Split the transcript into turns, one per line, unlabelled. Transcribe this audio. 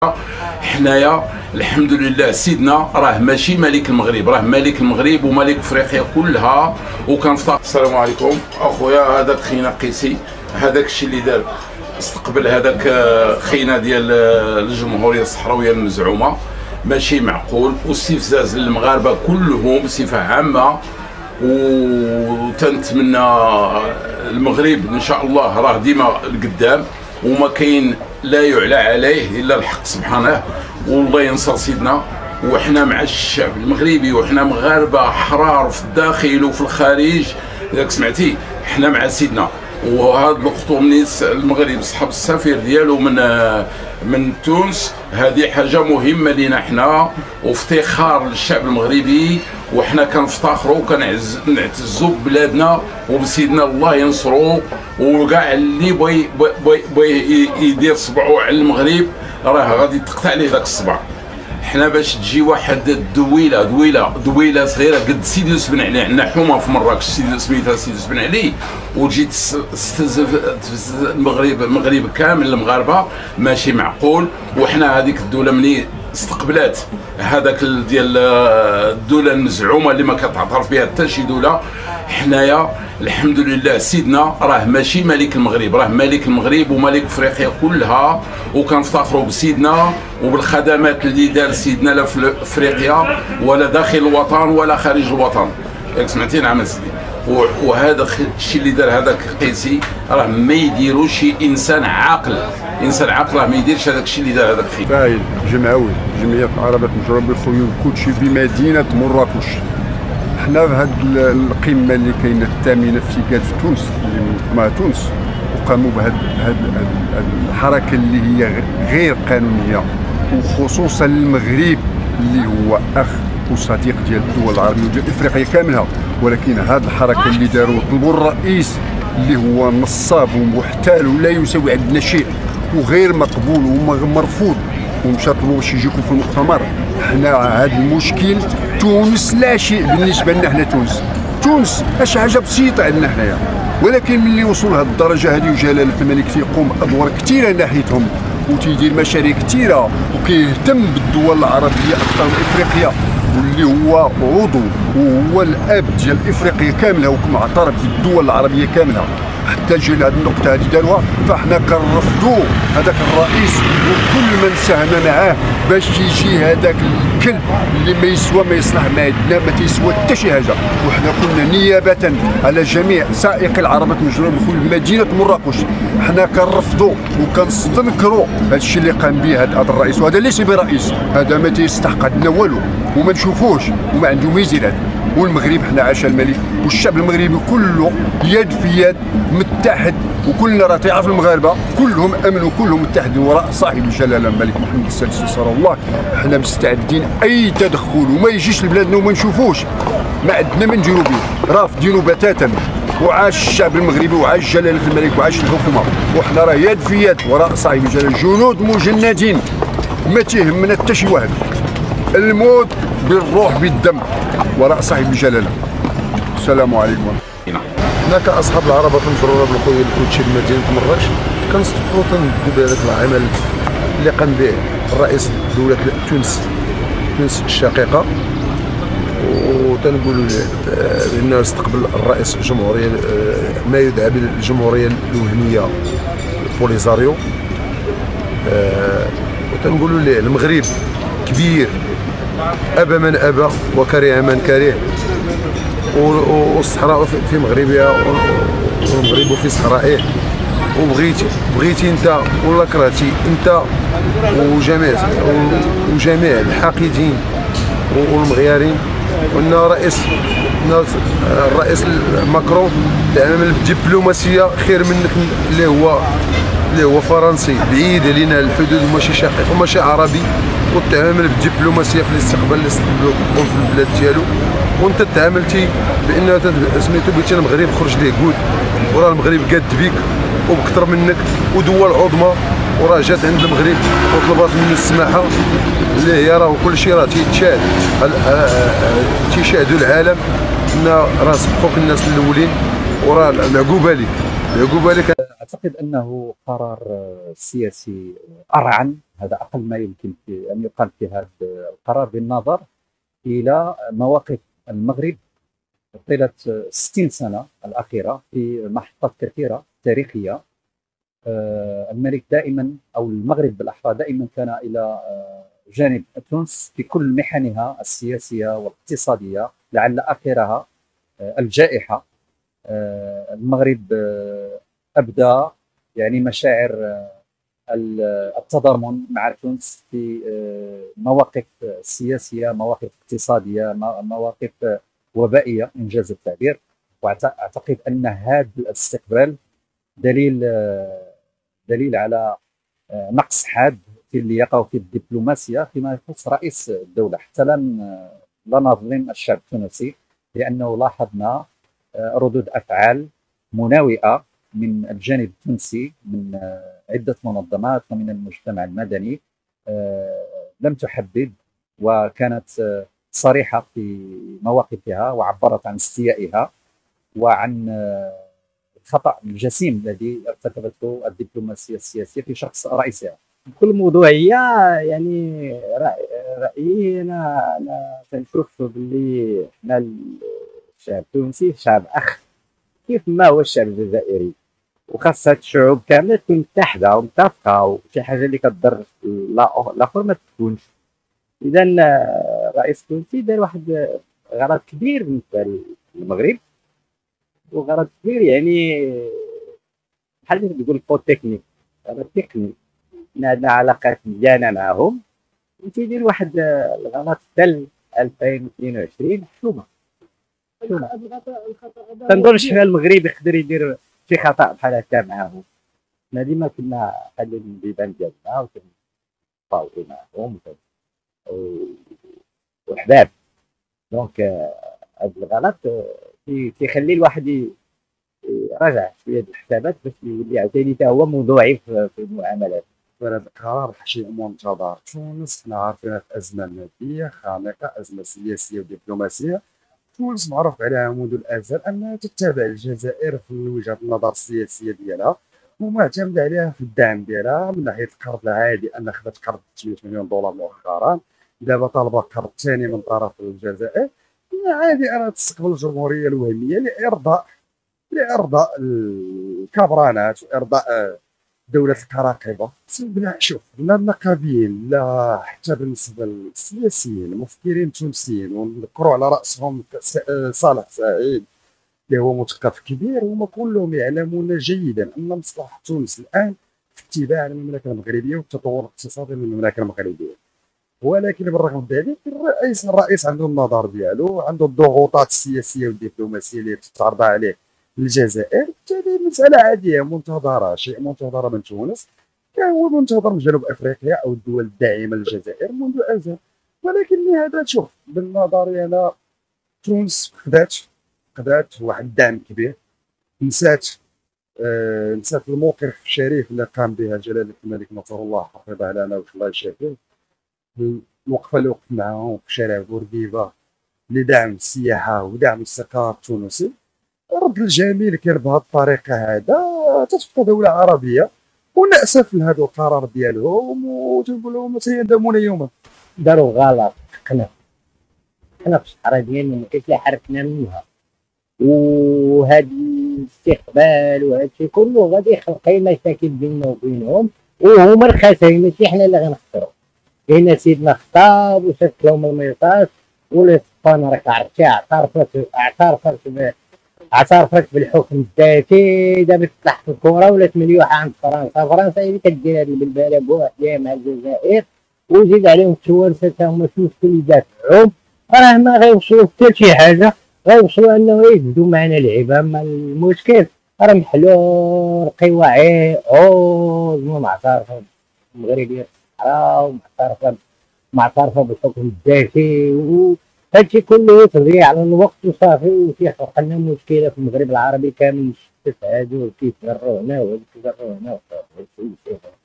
حنايا الحمد لله سيدنا راه ماشي ملك المغرب، راه ملك المغرب وملك افريقيا كلها. وكنفتخر. السلام عليكم اخويا، هذاك خينا قيسي، هذاك الشيء اللي دار استقبل هذاك خينا ديال الجمهوريه الصحراويه المزعومه ماشي معقول، واستفزاز للمغاربه كلهم بصفه عامه. وتنتمنى المغرب ان شاء الله راه ديما القدام، وما كاين لا يعلى عليه الا الحق سبحانه، والله ينصر سيدنا. وحنا مع الشعب المغربي، وحنا مغاربه احرار في الداخل وفي الخارج. اذاك سمعتي حنا مع سيدنا. وهذا الوقت منين المغرب سحب السفير ديالو من تونس، هذه حاجه مهمه لينا حنا وافتخار للشعب المغربي، وحنا كنفتخروا وكنعتزوا ببلادنا وبسيدنا الله ينصرو. وكاع اللي بغى يدير صبعو على المغرب راه غادي تقطع ليه داك الصبع. حنا باش تجي واحد دويله صغيره قد سيدي يوسف بن علي، عندنا حومه في مراكش سميتها سيدي يوسف بن علي، وتجي تستهزف المغرب كامل المغاربه، ماشي معقول. وحنا هذيك الدوله مني استقبلات هذاك ديال الدوله المزعومه اللي ما كتعترف بها حتى شي دوله، حنايا الحمد لله سيدنا راه ماشي ملك المغرب، راه ملك المغرب وملك افريقيا كلها. وكنفتخروا بسيدنا وبالخدمات اللي دار سيدنا لا في افريقيا ولا داخل الوطن ولا خارج الوطن. ياك سمعتي؟ نعم سيدي. وهذا الشيء اللي دار هذاك قيسي راه ما يديروش شي انسان عاقل راه ما يديرش هذاك الشيء اللي دار هذاك خي.
فاعل جمعوي جمعيه العربات المجربه بالخيول كلشي بمدينه مراكش. حنا في هذه القمه اللي كاينه الثامنه في سيكات في تونس اللي مع تونس، وقاموا بهذه الحركه اللي هي غير قانونيه، وخصوصا المغرب اللي هو اخ وصديق ديال الدول العربيه وديال افريقيا كاملها. ولكن هذه الحركه اللي داروا طلبوا الرئيس اللي هو نصاب ومحتال ولا يساوي عندنا شيء وغير مقبول ومرفوض، ومشى طلبوا باش يجيكم في المؤتمر. حنا هذا المشكل تونس لا شيء بالنسبه لنا. حنا تونس اش حاجه بسيطه عندنا حنايا، ولكن ملي وصلوا لهذه الدرجه هذه وجلاله الملك تيقوم بادوار كثيره ناحيتهم وتيدير مشاريع كثيره وكيهتم بالدول العربيه اكثر من افريقيا، واللي هو عضو وهو الاب ديال افريقيا كامله ومعترف بالدول العربيه كامله، حتى جي لهذه النقطه هذه داروها. فاحنا كنرفضوا هذاك الرئيس وكل من ساهم معاه باش يجي هذاك الكلب اللي ما يصلح ما عندنا، ما تيسوى حتى شي حاجه. وحنا كنا نيابه على جميع سائقي العربات المجريه بدخول مدينه مراكش، حنا كنرفضوا وكنستنكروا هذا الشيء اللي قام به هذا الرئيس. وهذا ليس برئيس، هذا ما تيستحق عندنا والو وما نشوفوش وما عنده ميزيرات. والمغرب حنا عاش الملك والشعب المغربي كله يد في يد متحد، وكلنا راه تعرف المغاربه كلهم امنوا كلهم متحدين وراء صاحب الجلاله الملك محمد السادس نصره الله. حنا مستعدين اي تدخل وما يجيش لبلادنا وما نشوفوش، ما عندنا ما نديرو به، رافضينه بتاتا. وعاش الشعب المغربي وعاش جلاله الملك وعاش الحكومه، وحنا راه يد في يد وراء صاحب الجلاله، جنود مجندين ما تيهمنا حتى شي واحد، الموت بالروح بالدم وراء صاحب الجلاله. السلام عليكم.
حنا كاصحاب العربات المجروره بالخيول كلشي بمدينه مراكش كنستقبلوا تندوا بهذاك العمل اللي قام به الرئيس دوله تونس الشقيقه، وتنقولوا بانه استقبل الرئيس الجمهوريه ما يدعى بالجمهوريه الوهميه بوليزاريو. وتنقولوا له المغرب كبير، ابى من ابى وكره من كره، والصحراء في مغربها والمغرب في صحرائه. وبغيتي انت ولا كرهتي انت وجميع الحاقدين والمغيارين، وان الرئيس ماكرون تعامل بالدبلوماسيه خير منك اللي هو فرنسي بعيد علينا الحدود وماشي شقيق وماشي عربي، وتعامل بالدبلوماسيه في الاستقبال اللي استقبلوك في البلاد ديالو. وانت تعاملتي بان سميتو بغيتي المغرب خرج ليه كود، وراه المغرب قاد بيك وبكثر منك ودول عظمى، وراه جات عند المغرب وطلبات منه السماحه اللي هي راه كل شيء راه تيتشاهد، تيشاهدوا العالم ان راه سبقوك الناس الاولين، وراه العقوبه لك.
اعتقد انه قرار سياسي ارعن هذا أقل ما يمكن في أن يقال في هذا القرار بالنظر إلى مواقف المغرب طيلة 60 سنة الأخيرة في محطات كثيرة تاريخية. الملك دائما أو المغرب بالأحرى دائما كان إلى جانب تونس في كل محنها السياسية والاقتصادية، لعل آخرها الجائحة. المغرب أبدى يعني مشاعر التضامن مع تونس في مواقف سياسية، مواقف اقتصادية، مواقف وبائية إنجاز التعبير. وأعتقد أن هذا الاستقبال دليل على نقص حاد في اللياقة وفي الدبلوماسية فيما يخص رئيس الدولة. حتى لا نظلم الشعب التونسي، لأنه لاحظنا ردود أفعال مناوئة من الجانب التونسي من عدة منظمات ومن المجتمع المدني لم تحبذ، وكانت صريحة في مواقفها وعبرت عن استيائها وعن الخطأ الجسيم الذي ارتكبته الدبلوماسية السياسية في شخص رئيسها.
بكل موضوعية يعني رأيي أنا تنشوف باللي حنا الشعب التونسي شعب أخ كيف ما هو الشعب الجزائري، وخاصة الشعوب كاملة تكون متحدة ومتفقة، وشي حاجة اللي كتضر الآخر ما تكونش. إذا الرئيس التونسي دار واحد غلط كبير بالنسبة للمغرب، وغلط كبير يعني بحال اللي تقول فو تكنيك، غلط تكنيك. عندنا علاقات مزيانة معاهم وتيدير واحد الغلط حتى 2022 حشومة. تنظنش حنا المغرب يقدر يدير شي خطأ بحال هكا معاهم. حنا ديما كنا خالين البيبان ديالنا وكنتفاوضوا معاهم وحباب. دونك هذا الغلط تيخلي الواحد يراجع شويه الحسابات باش يولي عاوتاني حتى هو موضوعي في المعاملات.
هذا القرار شيء منتظر. تونس حنا عارفين في ازمه ماديه خانقه، ازمه سياسيه ودبلوماسيه. تونس معروف عليها منذ الازل انها تتبع الجزائر في وجهه النظر السياسيه ديالها، ومعتمده عليها في الدعم ديالها من ناحيه القرض العادي، ان خدات قرض 300 مليون دولار مؤخرا، دابا طالبه قرض ثاني من طرف الجزائر. عادي انها تستقبل الجمهوريه الوهميه لارضاء الكبرانات وارضاء دوله القراقبه. شوف لا النقابيين لا حتى بالنسبه للسياسيين المفكرين التونسيين، ونذكروا على راسهم صالح سعيد اللي هو مثقف كبير، هما كلهم يعلمون جيدا ان مصلحه تونس الان في اتباع المملكه المغربيه والتطور الاقتصادي للمملكه المغربيه. ولكن بالرغم من ذلك الرئيس عنده النظر ديالو، عنده الضغوطات السياسيه والدبلوماسيه اللي تتعرض عليه الجزائر. بالتالي مساله عاديه منتظره، شيء منتظر من تونس، كان هو منتظر من جنوب افريقيا او الدول الداعمه للجزائر منذ ازل. ولكن هذا شوف بالنظري انا تونس خدات واحد الدعم كبير، نسات الموقف الشريف اللي قام به جلاله الملك نصر الله حفظه لنا وش الله يشافيه، الوقفه اللي وقف معاهم في شارع بورقيبه لدعم السياحه ودعم الاستقرار التونسي. الرد الجميل كان بهذه الطريقه، هذا تتبقى دوله عربيه ونأسف لهذا القرار ديالهم وتنقول لهم سيندمون يوما.
داروا غلط حنا في الصحراء ديالنا ما كاينش اللي حركنا منها، وهذا الاستقبال وهذا الشيء كله غادي يخلق مشاكل بيننا وبينهم، وهما الخاسرين ماشي حنا اللي غنخسروا. كاين سيدنا خطاب وشاف لهم الميطات والاسبان راك عرفتي اعترفت بالحكم الذاتي. دابا تطلع في الكره ولات مليوحه عند فرنسا هي اللي كدير هاد البلبله بوحدها مع الجزائر، وزيد عليهم التوانسه تا هما شنو اللي يدافعهم، راه ما غيوصلوا حتى شي حاجه، غيوصلوا انه يجبدوا معنا اللعيبه. اما المشكل راه محلول القواعد معترفه المغربيه الصحراء ومعترفه بالحكم الذاتي، هادشي كله تضيع على الوقت وصافي، وتيخلق لنا مشكله في المغرب العربي كامل. نشتت هادو كيتغروا هنا وهادو كيتغروا هنا وصافي.